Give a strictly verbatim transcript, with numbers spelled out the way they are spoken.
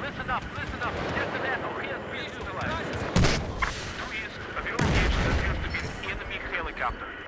Listen up, listen up. Captain Echo, he has been utilized. Two East, a fuel gauge that appears to be an enemy helicopter.